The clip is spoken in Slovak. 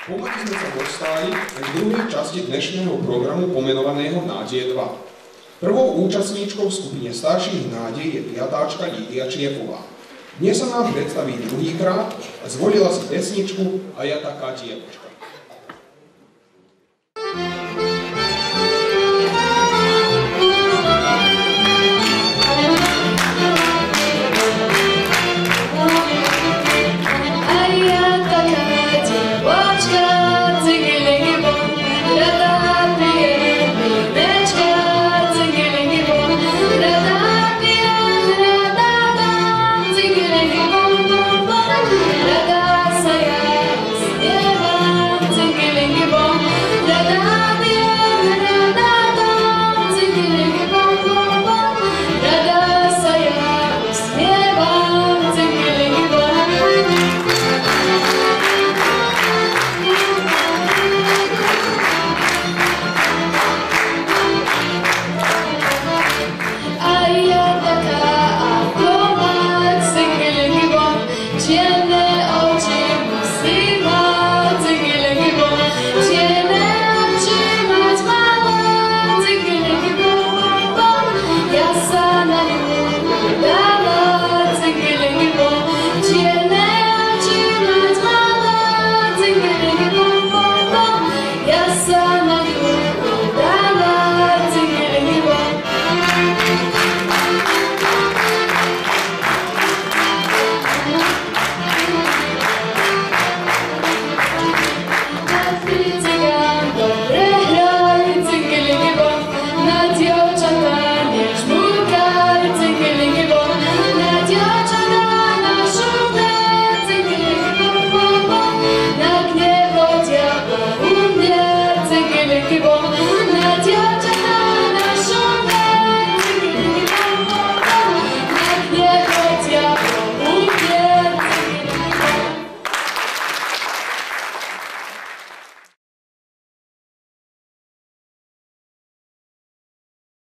Pomaly sme sa dostali k druhej časti dnešného programu pomenovaného Nádeje 2. Prvou účastníčkou v skupine starších nádej je piatáčka Lídia Čiepová. Dnes sa nám predstaví druhýkrát a zvolila si pesničku A ja taká dievčka. A ja taká dievčka.